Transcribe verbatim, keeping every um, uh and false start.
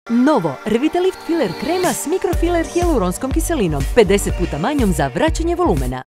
Novo Revitalift Filler krema s mikrofiler hijaluronskom kiselinom, pedeset puta manjom za vraćanje volumena.